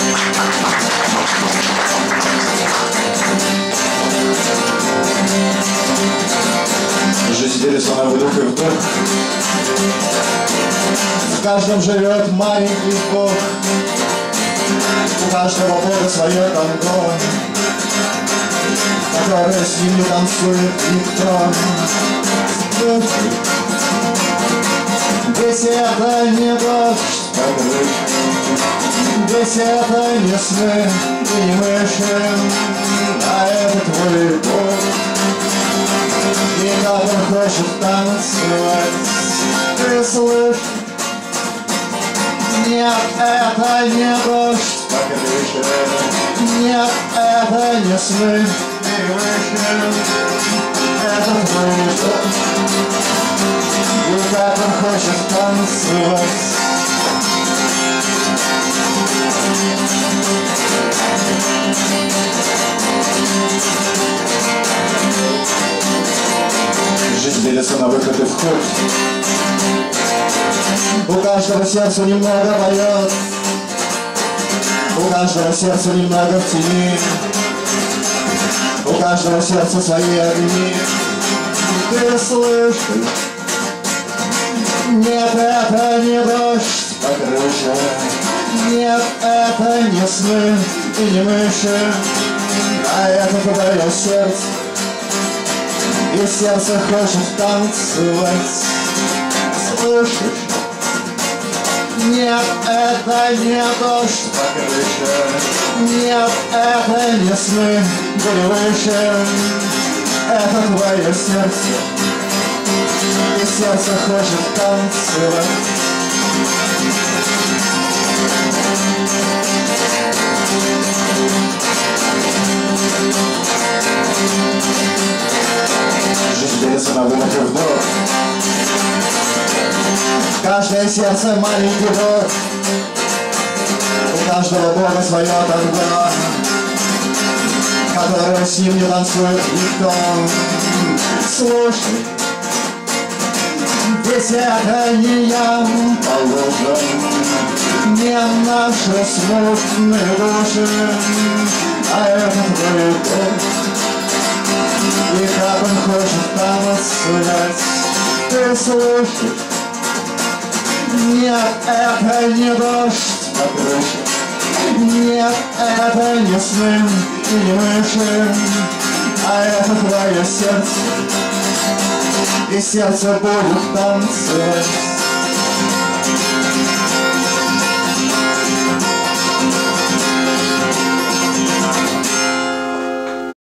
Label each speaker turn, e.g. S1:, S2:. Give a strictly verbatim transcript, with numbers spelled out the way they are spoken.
S1: Жизнь делится на выдох и вдох. В каждом живет маленький Бог. У каждого Бога свое танго, которое с ним не танцует никто. Здесь это не дождь, здесь это не сны и не мыши, а это твой Бог. И как он хочет танцевать, ты слышишь? Нет, это не дождь по крыше, нет, это не сны и мыши, это твой Бог. И как он хочет танцевать. Жизнь делится на выход и вход. У каждого сердца немного поет, у каждого сердца немного в тени, у каждого сердца свои огни. Ты слышишь? Нет, это не дождь по крыше, нет, это не сны и не мыши, а это твое сердце. И сердце хочет танцевать. Слышишь? Нет, это не дождь по крыше, нет, это не сны были выше, это твое сердце. И сердце хочет танцевать. Жизнь делится на выдох и вдох. Каждое сердце маленький Бог. У каждого Бога свое танго, которое с ним не танцует никто. Слушай, здесь это не я положен, не наши смутные души, а это твой Бог. И как он хочет танцевать, ты слышишь? Нет, это не дождь по крыше, нет, это не сны и не мыши, а это твое сердце. И сердце будет танцевать.